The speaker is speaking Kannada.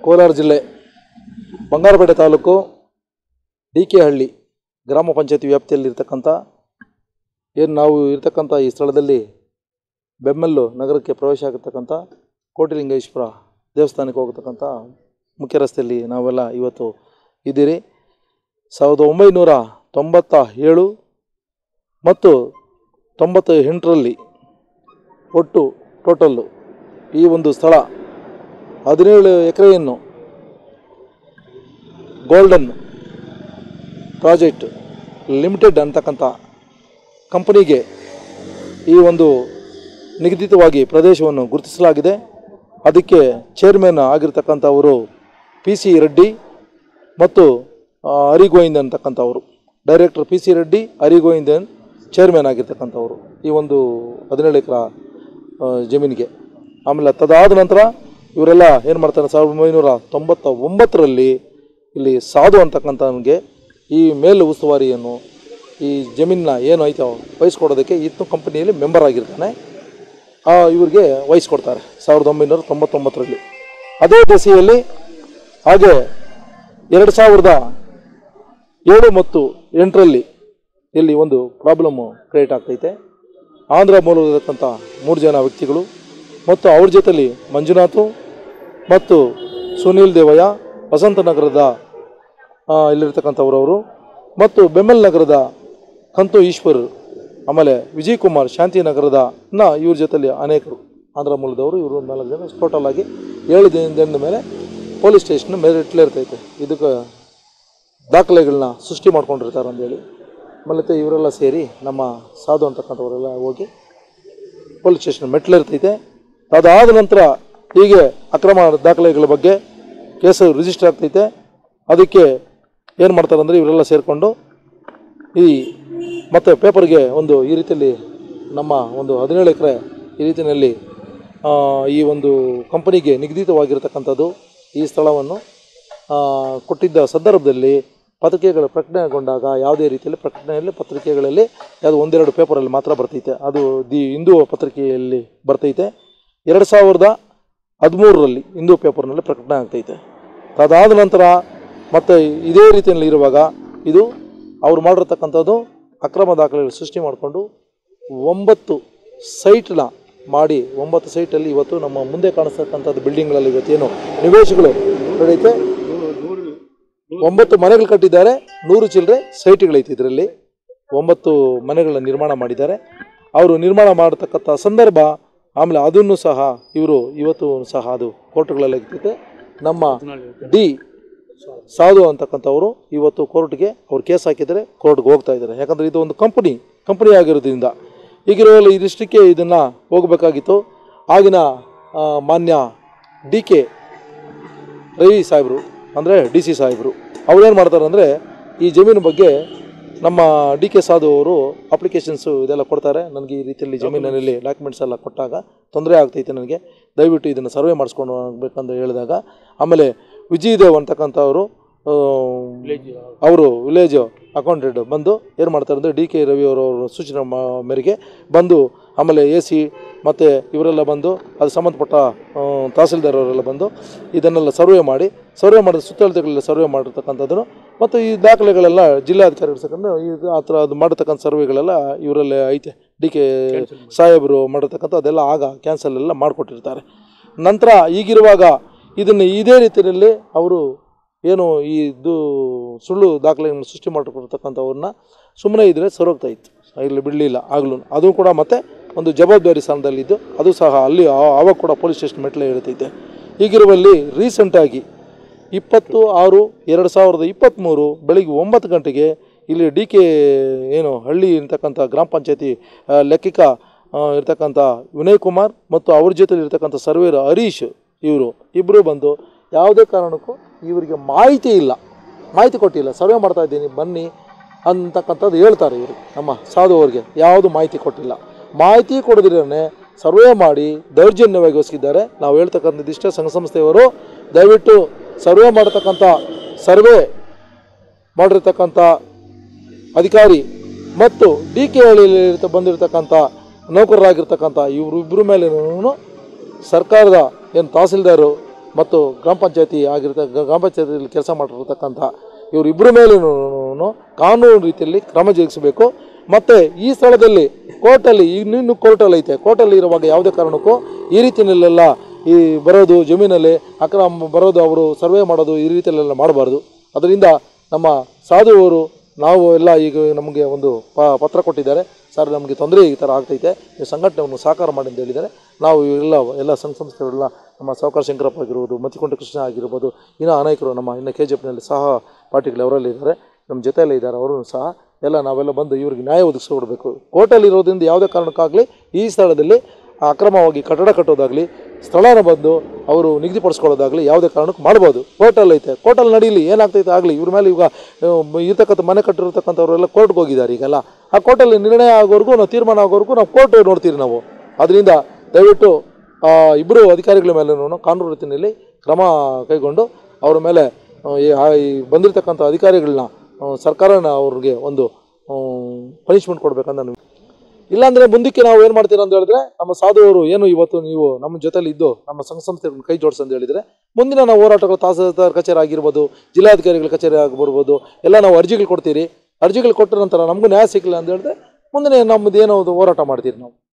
ಕೋಲಾರ ಜಿಲ್ಲೆ ಬಂಗಾರಪೇಟೆ ತಾಲೂಕು ಡಿ.ಕೆ. ಹಳ್ಳಿ ಗ್ರಾಮ ಪಂಚಾಯತಿ ವ್ಯಾಪ್ತಿಯಲ್ಲಿರ್ತಕ್ಕಂಥ ಏನು ನಾವು ಇರ್ತಕ್ಕಂಥ ಈ ಸ್ಥಳದಲ್ಲಿ ಬೆಮ್ಮೆಲ್ಲು ನಗರಕ್ಕೆ ಪ್ರವೇಶ ಆಗಿರ್ತಕ್ಕಂಥ ಕೋಟಿಲಿಂಗೇಶ್ವರ ದೇವಸ್ಥಾನಕ್ಕೆ ಹೋಗತಕ್ಕಂಥ ಮುಖ್ಯ ರಸ್ತೆಯಲ್ಲಿ ನಾವೆಲ್ಲ ಇವತ್ತು ಇದ್ದೀರಿ. 1997 ಮತ್ತು 98ರಲ್ಲಿ ಒಟ್ಟು ಟೋಟಲ್ಲು ಈ ಒಂದು ಸ್ಥಳ 17 ಎಕರೆಯನ್ನು ಗೋಲ್ಡನ್ ಪ್ರಾಜೆಕ್ಟ್ ಲಿಮಿಟೆಡ್ ಅಂತಕ್ಕಂಥ ಕಂಪನಿಗೆ ಈ ಒಂದು ನಿಗದಿತವಾಗಿ ಪ್ರದೇಶವನ್ನು ಗುರುತಿಸಲಾಗಿದೆ. ಅದಕ್ಕೆ ಚೇರ್ಮನ್ ಆಗಿರ್ತಕ್ಕಂಥವರು P.C. ರೆಡ್ಡಿ ಮತ್ತು ಹರಿಗೋವಿಂದ್ ಅಂತಕ್ಕಂಥವರು, ಡೈರೆಕ್ಟರ್ P.C. ರೆಡ್ಡಿ, ಹರಿಗೋವಿಂದನ್ ಚೇರ್ಮನ್ ಆಗಿರ್ತಕ್ಕಂಥವರು ಈ ಒಂದು 17 ಎಕರೆ ಜಮೀನಿಗೆ. ಆಮೇಲೆ ತದಾದ ನಂತರ ಇವರೆಲ್ಲ ಏನು ಮಾಡ್ತಾರೆ, 1999ರಲ್ಲಿ ಇಲ್ಲಿ ಸಾಧು ಅಂತಕ್ಕಂಥವನಿಗೆ ಈ ಮೇಲು ಉಸ್ತುವಾರಿಯನ್ನು ಈ ಜಮೀನನ್ನ ಏನು ಐತೆ ವಹಿಸ್ಕೊಡೋದಕ್ಕೆ ಇತ್ತು ಕಂಪನಿಯಲ್ಲಿ ಮೆಂಬರ್ ಆಗಿರ್ತಾನೆ. ಇವ್ರಿಗೆ ವಹಿಸ್ಕೊಡ್ತಾರೆ 1999ರಲ್ಲಿ. ಅದೇ ದೆಸೆಯಲ್ಲಿ ಹಾಗೆ 2007 ಮತ್ತು 8ರಲ್ಲಿ ಇಲ್ಲಿ ಒಂದು ಪ್ರಾಬ್ಲಮ್ಮು ಕ್ರಿಯೇಟ್ ಆಗ್ತೈತೆ. ಆಂಧ್ರ ಮೂಲದಕ್ಕಂಥ 3 ಜನ ವ್ಯಕ್ತಿಗಳು ಮತ್ತು ಅವ್ರ ಜೊತೆಲಿ ಮಂಜುನಾಥು ಮತ್ತು ಸುನೀಲ್ ದೇವಯ್ಯ ವಸಂತನಗರದ ಇಲ್ಲಿರ್ತಕ್ಕಂಥವ್ರವರು ಮತ್ತು ಬೆಮ್ಮೆಲ್ ನಗರದ ಕಂತು ಈಶ್ವರ್, ಆಮೇಲೆ ವಿಜಯ್ ಕುಮಾರ್ ಶಾಂತಿನಗರದ ಇವ್ರ ಜೊತೆಲಿ ಅನೇಕರು ಆಂಧ್ರ ಮೂಲದವರು. ಇವರು 4 ಜನ ಟೋಟಲ್ ಆಗಿ 7 ದಿನದ ಮೇಲೆ ಪೊಲೀಸ್ ಸ್ಟೇಷನ್ ಮೆರಿಟ್ಲಿರ್ತೈತೆ. ಇದಕ್ಕೆ ದಾಖಲೆಗಳನ್ನ ಸೃಷ್ಟಿ ಮಾಡ್ಕೊಂಡಿರ್ತಾರೆ ಅಂದೇಳಿ ಆಮೇಲೆ ಇವರೆಲ್ಲ ಸೇರಿ ನಮ್ಮ ಸಾಧು ಅಂತಕ್ಕಂಥವರೆಲ್ಲ ಹೋಗಿ ಪೊಲೀಸ್ ಸ್ಟೇಷನ್ ಮೆಟ್ಲಿರ್ತೈತೆ. ಅದಾದ ನಂತರ ಹೀಗೆ ಅಕ್ರಮ ದಾಖಲೆಗಳ ಬಗ್ಗೆ ಕೇಸು ರಿಜಿಸ್ಟರ್ ಆಗ್ತೈತೆ. ಅದಕ್ಕೆ ಏನು ಮಾಡ್ತಾರೆ ಅಂದರೆ ಇವರೆಲ್ಲ ಸೇರಿಕೊಂಡು ಈ ಮತ್ತು ಪೇಪರ್ಗೆ ಒಂದು ಈ ರೀತಿಯಲ್ಲಿ ನಮ್ಮ ಒಂದು 17 ಎಕರೆ ಈ ರೀತಿಯಲ್ಲಿ ಈ ಒಂದು ಕಂಪನಿಗೆ ನಿಗದಿತವಾಗಿರ್ತಕ್ಕಂಥದ್ದು ಈ ಸ್ಥಳವನ್ನು ಕೊಟ್ಟಿದ್ದ ಸಂದರ್ಭದಲ್ಲಿ ಪತ್ರಿಕೆಗಳು ಪ್ರಕಟಣೆಗೊಂಡಾಗ ಯಾವುದೇ ರೀತಿಯಲ್ಲಿ ಪ್ರಕಟಣೆಯಲ್ಲಿ ಪತ್ರಿಕೆಗಳಲ್ಲಿ ಯಾವುದು 1-2 ಪೇಪರಲ್ಲಿ ಮಾತ್ರ ಬರ್ತೈತೆ. ಅದು ದಿ ಹಿಂದೂ ಪತ್ರಿಕೆಯಲ್ಲಿ ಬರ್ತೈತೆ. 2013ರಲ್ಲಿ ಹಿಂದೂ ಪೇಪರ್ನಲ್ಲಿ ಪ್ರಕಟಣೆ ಆಗ್ತೈತೆ. ಅದಾದ ನಂತರ ಮತ್ತು ಇದೇ ರೀತಿಯಲ್ಲಿ ಇರುವಾಗ ಇದು ಅವ್ರು ಮಾಡಿರ್ತಕ್ಕಂಥದ್ದು ಅಕ್ರಮ ದಾಖಲೆಗಳು ಸೃಷ್ಟಿ ಮಾಡಿಕೊಂಡು 9 ಸೈಟ್ನ ಮಾಡಿ 9 ಸೈಟಲ್ಲಿ ಇವತ್ತು ನಮ್ಮ ಮುಂದೆ ಕಾಣಿಸ್ತಕ್ಕಂಥದ್ದು ಬಿಲ್ಡಿಂಗ್ಗಳಲ್ಲಿ ಇವತ್ತೇನು ನಿವೇಶಗಳು ನಡೆಯುತ್ತೆ. 9 ಮನೆಗಳು ಕಟ್ಟಿದ್ದಾರೆ, 100 ಚಿಲ್ಲರೆ ಸೈಟ್ಗಳೈತೆ. ಇದರಲ್ಲಿ 9 ಮನೆಗಳನ್ನ ನಿರ್ಮಾಣ ಮಾಡಿದ್ದಾರೆ. ಅವರು ನಿರ್ಮಾಣ ಮಾಡತಕ್ಕಂಥ ಸಂದರ್ಭ ಆಮೇಲೆ ಅದನ್ನು ಸಹ ಇವರು ಇವತ್ತು ಸಹ ಅದು ಕೋರ್ಟ್ಗಳಲ್ಲಿ ಆಗ್ತೈತೆ. ನಮ್ಮ ಡಿ ಸಾಧು ಅಂತಕ್ಕಂಥವರು ಇವತ್ತು ಕೋರ್ಟ್ಗೆ ಅವ್ರು ಕೇಸ್ ಹಾಕಿದರೆ ಕೋರ್ಟ್ಗೆ ಹೋಗ್ತಾ ಇದ್ದಾರೆ. ಯಾಕಂದರೆ ಇದು ಒಂದು ಕಂಪನಿ ಆಗಿರೋದ್ರಿಂದ ಈಗಿರುವಲ್ಲಿ ಇದಿಷ್ಟಕ್ಕೆ ಇದನ್ನು ಹೋಗಬೇಕಾಗಿತ್ತು. ಆಗಿನ ಮಾನ್ಯ D.K. ರವಿ ಸಾಹೇಬರು ಅಂದರೆ DC ಸಾಹೇಬರು ಅವ್ರೇನು ಮಾಡ್ತಾರೆ ಅಂದರೆ ಈ ಜಮೀನು ಬಗ್ಗೆ ನಮ್ಮ D.K. ಸಾಧು ಅವರು ಅಪ್ಲಿಕೇಶನ್ಸು ಇದೆಲ್ಲ ಕೊಡ್ತಾರೆ. ನನಗೆ ಈ ರೀತಿಯಲ್ಲಿ ಜಮೀನಿನಲ್ಲಿ ಡಾಕ್ಯುಮೆಂಟ್ಸ್ ಎಲ್ಲ ಕೊಟ್ಟಾಗ ತೊಂದರೆ ಆಗ್ತೈತೆ, ನನಗೆ ದಯವಿಟ್ಟು ಇದನ್ನು ಸರ್ವೆ ಮಾಡಿಸ್ಕೊಂಡು ಹೋಗ್ಬೇಕಂತ ಹೇಳಿದಾಗ ಆಮೇಲೆ ವಿಜಯ್ ದೇವ್ ಅಂತಕ್ಕಂಥವರು ಅವರು ವಿಲೇಜ್ ಅಕೌಂಟೆಂಟ್ ಬಂದು ಏನು ಮಾಡ್ತಾರೆ ಅಂದರೆ D.K. ರವಿ ಅವರವ್ರ ಸೂಚನೆ ಮೇರೆಗೆ ಬಂದು ಆಮೇಲೆ AC ಮತ್ತು ಇವರೆಲ್ಲ ಬಂದು ಅದು ಸಂಬಂಧಪಟ್ಟ ತಹಸೀಲ್ದಾರ್ ಅವರೆಲ್ಲ ಬಂದು ಇದನ್ನೆಲ್ಲ ಸರ್ವೆ ಮಾಡಿದ ಸುತ್ತಳತೆಗಳೆಲ್ಲ ಸರ್ವೆ ಮಾಡಿರ್ತಕ್ಕಂಥದ್ದನ್ನು ಮತ್ತು ಈ ದಾಖಲೆಗಳೆಲ್ಲ ಜಿಲ್ಲಾಧಿಕಾರಿಗಳು ಸಕೊಂಡು ಇದು ಆ ಥರ ಅದು ಮಾಡತಕ್ಕಂಥ ಸರ್ವೆಗಳೆಲ್ಲ ಇವರಲ್ಲೇ ಐತೆ. D.K. ಸಾಹೇಬರು ಮಾಡಿರ್ತಕ್ಕಂಥ ಅದೆಲ್ಲ ಆಗ ಕ್ಯಾನ್ಸಲ್ ಎಲ್ಲ ಮಾಡಿಕೊಟ್ಟಿರ್ತಾರೆ. ನಂತರ ಈಗಿರುವಾಗ ಇದನ್ನು ಇದೇ ರೀತಿಯಲ್ಲಿ ಅವರು ಏನು ಇದು ಸುಳ್ಳು ದಾಖಲೆಗಳನ್ನು ಸೃಷ್ಟಿ ಮಾಡಿಕೊಡ್ತಕ್ಕಂಥವ್ರನ್ನ ಸುಮ್ಮನೆ ಇದ್ದರೆ ಸರೋಗ್ತಾ ಇತ್ತು, ಇಲ್ಲಿ ಬಿಡಲಿಲ್ಲ ಆಗಲೂ. ಅದು ಕೂಡ ಮತ್ತೆ ಒಂದು ಜವಾಬ್ದಾರಿ ಸ್ಥಾನದಲ್ಲಿದ್ದು ಅದು ಸಹ ಅಲ್ಲಿ ಆವಾಗ ಕೂಡ ಪೊಲೀಸ್ ಸ್ಟೇಷನ್ ಮೆಟ್ಲೆ ಇರ್ತೈತೆ. ಹೀಗಿರುವಲ್ಲಿ ರೀಸೆಂಟಾಗಿ 20/6/2023 ಬೆಳಿಗ್ಗೆ 9 ಗಂಟೆಗೆ ಇಲ್ಲಿ D.K. ಏನು ಹಳ್ಳಿ ಇರ್ತಕ್ಕಂಥ ಗ್ರಾಮ ಪಂಚಾಯತಿ ಲೆಕ್ಕಿಕ ಇರ್ತಕ್ಕಂಥ ವಿನಯ್ ಕುಮಾರ್ ಮತ್ತು ಅವ್ರ ಜೊತೆಲಿ ಇರ್ತಕ್ಕಂಥ ಸರ್ವೇರ್ ಹರೀಶ್ ಇವರು ಇಬ್ಬರು ಬಂದು ಯಾವುದೇ ಕಾರಣಕ್ಕೂ ಇವರಿಗೆ ಮಾಹಿತಿ ಕೊಟ್ಟಿಲ್ಲ, ಸರ್ವೆ ಮಾಡ್ತಾ ಇದ್ದೀನಿ ಬನ್ನಿ ಅಂತಕ್ಕಂಥದ್ದು ಹೇಳ್ತಾರೆ. ಇವರು ನಮ್ಮ ಸಾಧು ಅವ್ರಿಗೆ ಯಾವುದು ಮಾಹಿತಿ ಕೊಟ್ಟಿಲ್ಲ. ಮಾಹಿತಿ ಕೊಡದಿರೇ ಸರ್ವೆ ಮಾಡಿ ದೌರ್ಜನ್ಯವಾಗಿ ಹೊಸಿದ್ದಾರೆ. ನಾವು ಹೇಳ್ತಕ್ಕಂಥದ್ದು ಇಷ್ಟೇ, ಸಂಘ ಸಂಸ್ಥೆಯವರು ದಯವಿಟ್ಟು ಸರ್ವೆ ಮಾಡಿರ್ತಕ್ಕಂಥ ಅಧಿಕಾರಿ ಮತ್ತು D.K. ಹಳ್ಳಿಯಲ್ಲಿ ಬಂದಿರತಕ್ಕಂಥ ನೌಕರರಾಗಿರ್ತಕ್ಕಂಥ ಇವರಿಬ್ಬರ ಮೇಲೇನೂ ಸರ್ಕಾರದ ಏನು ತಹಸೀಲ್ದಾರು ಮತ್ತು ಗ್ರಾಮ ಪಂಚಾಯತಿ ಗ್ರಾಮ ಪಂಚಾಯತಿಯಲ್ಲಿ ಕೆಲಸ ಮಾಡಿರ್ತಕ್ಕಂಥ ಇವರಿಬ್ಬರ ಮೇಲೂ ಕಾನೂನು ರೀತಿಯಲ್ಲಿ ಕ್ರಮ ಜರುಗಿಸಬೇಕು. ಮತ್ತು ಈ ಸ್ಥಳದಲ್ಲಿ ಕೋರ್ಟಲ್ಲಿ ಇನ್ನೂ ಕೋರ್ಟಲ್ಲಿ ಐತೆ, ಕೋರ್ಟಲ್ಲಿ ಇರುವಾಗ ಯಾವುದೇ ಕಾರಣಕ್ಕೂ ಈ ರೀತಿಯಲ್ಲೆಲ್ಲ ಈ ಬರೋದು ಜಮೀನಲ್ಲಿ ಅಕ್ರಮ ಬರೋದು, ಅವರು ಸರ್ವೆ ಮಾಡೋದು ಈ ರೀತಿಯಲ್ಲೆಲ್ಲ ಮಾಡಬಾರ್ದು. ಅದರಿಂದ ನಮ್ಮ ಸಾಧು ಅವರು ನಾವು ಎಲ್ಲ ಈಗ ನಮಗೆ ಒಂದು ಪತ್ರ ಕೊಟ್ಟಿದ್ದಾರೆ, ಸರ್ ನಮಗೆ ತೊಂದರೆ ಈ ಥರ ಆಗ್ತೈತೆ, ನೀವು ಸಂಘಟನೆಯನ್ನು ಸಹಕಾರ ಮಾಡಿ ಅಂತ ಹೇಳಿದ್ದಾರೆ. ನಾವು ಎಲ್ಲ ಸಂಘ ಸಂಸ್ಥೆಗಳೆಲ್ಲ ನಮ್ಮ ಸಾವುಕಾರ ಶಂಕರಪ್ಪ ಆಗಿರ್ಬೋದು, ಮತ್ತಿಕೊಂಡ ಕೃಷ್ಣ ಆಗಿರ್ಬೋದು, ಇನ್ನೂ ಅನೇಕರು ನಮ್ಮ ಇನ್ನು KGFನಲ್ಲಿ ಸಹ ಪಾರ್ಟಿಗಳು ಅವರಲ್ಲಿ ಇದ್ದಾರೆ, ನಮ್ಮ ಜೊತೆಯಲ್ಲೇ ಇದ್ದಾರೆ. ಅವರು ಸಹ ನಾವೆಲ್ಲ ಬಂದು ಇವ್ರಿಗೆ ನ್ಯಾಯ ಒದಗಿಸ್ಕೊಡ್ಬೇಕು. ಕೋರ್ಟಲ್ಲಿ ಇರೋದ್ರಿಂದ ಯಾವುದೇ ಕಾರಣಕ್ಕಾಗಲಿ ಈ ಸ್ಥಳದಲ್ಲಿ ಅಕ್ರಮವಾಗಿ ಕಟ್ಟಡ ಕಟ್ಟೋದಾಗಲಿ, ಸ್ಥಳನ ಬಂದು ಅವರು ನಿಗದಿಪಡಿಸ್ಕೊಳ್ಳೋದಾಗಲಿ ಯಾವುದೇ ಕಾರಣಕ್ಕೆ ಮಾಡ್ಬೋದು. ಕೋರ್ಟಲ್ಲಿ ಐತೆ, ಕೋರ್ಟಲ್ಲಿ ನಡೀಲಿ, ಏನಾಗ್ತೈತೆ ಆಗಲಿ. ಇವ್ರ ಮೇಲೆ ಈಗ ಇರ್ತಕ್ಕಂಥ ಮನೆ ಕಟ್ಟಿರ್ತಕ್ಕಂಥವರೆಲ್ಲ ಕೋರ್ಟ್ಗೆ ಹೋಗಿದ್ದಾರೆ. ಈಗೆಲ್ಲ ಆ ಕೋರ್ಟಲ್ಲಿ ನಿರ್ಣಯ ಆಗೋವರೆಗೂ, ನಾವು ತೀರ್ಮಾನ ಆಗೋವರೆಗೂ ನಾವು ಕೋರ್ಟ್ ನೋಡ್ತೀವಿ ನಾವು. ಅದರಿಂದ ದಯವಿಟ್ಟು ಇಬ್ಬರು ಅಧಿಕಾರಿಗಳ ಮೇಲೂ ಕಾನೂನು ರೀತಿಯಲ್ಲಿ ಕ್ರಮ ಕೈಗೊಂಡು ಅವರ ಮೇಲೆ ಈ ಬಂದಿರತಕ್ಕಂಥ ಅಧಿಕಾರಿಗಳನ್ನ ಸರ್ಕಾರನ ಅವ್ರಿಗೆ ಒಂದು ಪನಿಷ್ಮೆಂಟ್ ಕೊಡಬೇಕಂತ ನಾನು. ಇಲ್ಲಾಂದರೆ ಮುಂದಕ್ಕೆ ನಾವು ಏನು ಮಾಡ್ತೀರಾ ಅಂತ ಹೇಳಿದ್ರೆ, ನಮ್ಮ ಸಾಧುವರು ಏನು ಇವತ್ತು ನೀವು ನಮ್ಮ ಜೊತೆಲಿ ಇದ್ದು ನಮ್ಮ ಸಂಘ ಸಂಸ್ಥೆಗಳನ್ನ ಕೈ ಜೋಡಿಸಿ ಅಂತ ಹೇಳಿದರೆ, ಮುಂದಿನ ನಾವು ಹೋರಾಟಗಳು ತಹಸೀಲ್ದಾರ್ ಕಚೇರಿ ಆಗಿರ್ಬೋದು, ಜಿಲ್ಲಾಧಿಕಾರಿಗಳ ಕಚೇರಿ ಆಗಿರ್ಬೋದು, ಎಲ್ಲ ನಾವು ಅರ್ಜಿಗಳು ಕೊಡ್ತೀರಿ. ಅರ್ಜಿಗಳು ಕೊಟ್ಟ ನಂತರ ನಮಗೂ ನ್ಯಾಯ ಸಿಗಲಿಲ್ಲ ಅಂತ ಹೇಳಿದ್ರೆ ಮುಂದಿನ ನಮ್ಮದು ಏನೋ ಹೋರಾಟ ಮಾಡ್ತೀರಿ ನಾವು.